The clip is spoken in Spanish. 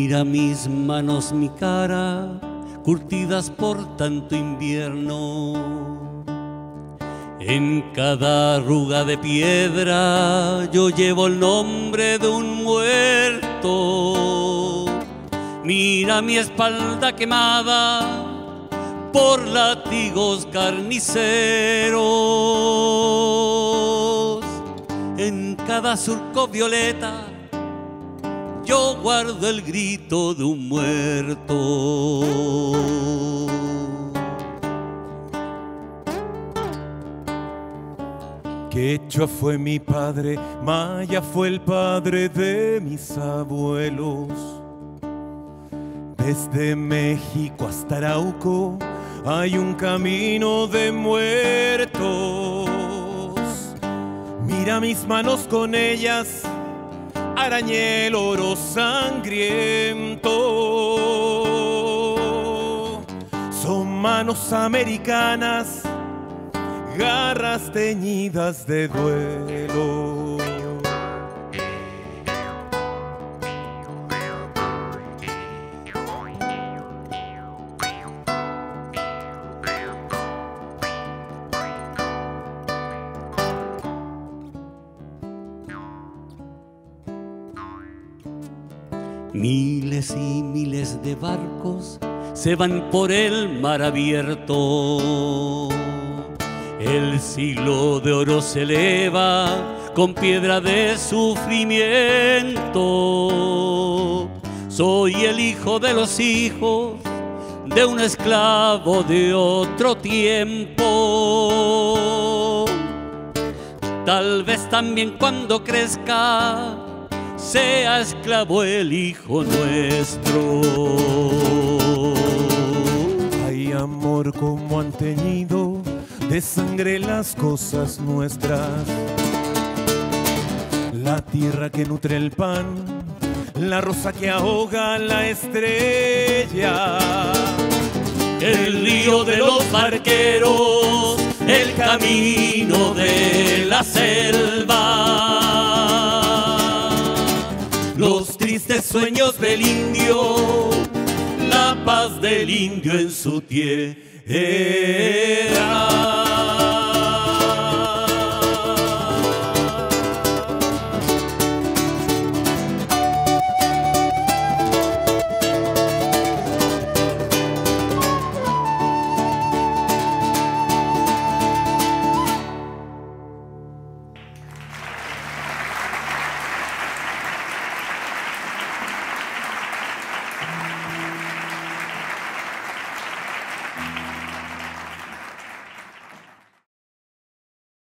Mira mis manos, mi cara, curtidas por tanto invierno. En cada arruga de piedra yo llevo el nombre de un muerto. Mira mi espalda quemada por látigos carniceros. En cada surco violeta yo guardo el grito de un muerto. Quechua fue mi padre, maya fue el padre de mis abuelos. Desde México hasta Arauco hay un camino de muertos. Mira mis manos, con ellas arañé el oro sangriento. Son manos americanas, garras teñidas de duelo. Miles y miles de barcos se van por el mar abierto. El siglo de oro se eleva con piedra de sufrimiento. Soy el hijo de los hijos de un esclavo de otro tiempo. Tal vez también cuando crezca sea esclavo el hijo nuestro. Hay amor como han teñido de sangre las cosas nuestras. La tierra que nutre el pan, la rosa que ahoga la estrella. El río de los barqueros, el camino de la selva. Los tristes sueños del indio, la paz del indio en su tierra.